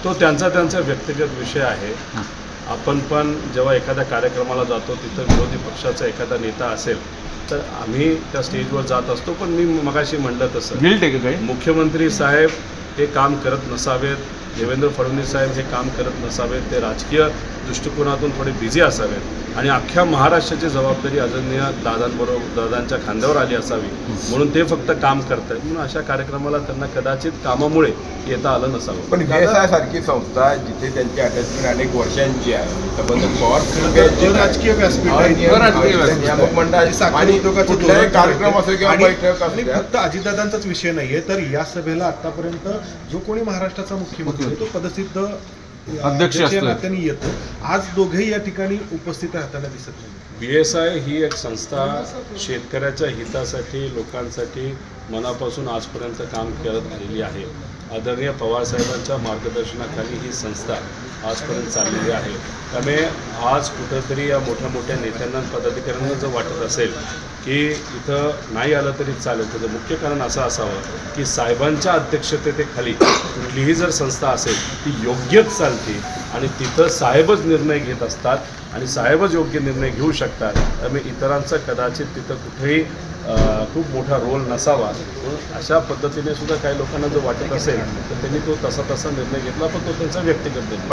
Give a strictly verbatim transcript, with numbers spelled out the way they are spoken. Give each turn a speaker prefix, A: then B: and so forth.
A: तो त्यांचा त्यांचा व्यक्तिगत विषय आहे। आपण पण जेव्हा एखाद्या कार्यक्रमाला जातो तिथं विरोधी पक्षाचा एखादा नेता असेल तर आम्ही त्या स्टेजवर जात असतो, पण मी मगाशी म्हटलं तसं
B: गिल्ट आहे का काही?
A: मुख्यमंत्री साहेब हे काम करत नसावेत, देवेंद्र फडणवीस साहेब हे काम करत नसावेत, ते राजकीय दृष्टिकोनातून थोडे बिझी असावेत आणि अख्ख्या महाराष्ट्राची जबाबदारी आदरणीय दादांबरोबर दादांच्या खांद्यावर आली असावी, म्हणून ते फक्त काम करत आहेत। म्हणून अशा कार्यक्रमाला त्यांना कदाचित कामामुळे येता आलं नसावं।
C: पण व्हीएसआय सारखी संस्था जिथे त्यांची अटॅचमेंट अनेक वर्षांची आहे, संबंध पवार
D: राजकीय व्यासपीठ
C: नियामक मंडळ आणि कुठलाही कार्यक्रम असेल किंवा बैठक
D: आणि
C: असेल,
D: फक्त अजितदादांचाच विषय नाहीये, तर या सभेला आतापर्यंत जो कोणी महाराष्ट्राचा मुख्यमंत्री आहे तो पदसिद्ध
B: अध्यक्ष
D: नात्याने येतो। आज दोघेही या ठिकाणी उपस्थित राहताना दिसत नाही।
A: बी एस आय ही एक संस्था शेतकऱ्याच्या हितासाठी लोकांसाठी मनापासून आजपर्यंत काम करत आलेली आहे। आदरणीय पवारसाहेबांच्या मार्गदर्शनाखाली ही संस्था आजपर्यंत चाललेली आहे। त्यामुळे आज कुठंतरी या मोठ्या मोठ्या नेत्यांना पदाधिकाऱ्यांना जर वाटत असेल की इथं नाही आलं तरी चालेल, त्याचं मुख्य कारण असं असावं की साहेबांच्या अध्यक्षतेखाली कुठलीही जर संस्था असेल ती योग्यच चालते आणि तिथं साहेबच निर्णय घेत असतात आणि साहेबच योग्य निर्णय घेऊ शकतात। त्यामुळे इतरांचा कदाचित तिथं कुठेही खूप मोठा रोल नसावा, म्हणून अशा पद्धतीने सुद्धा काही लोकांना जर वाटत असेल तर त्यांनी तो तसा तसा निर्णय घेतला, पण तो त्यांचा व्यक्तिगत निर्णय।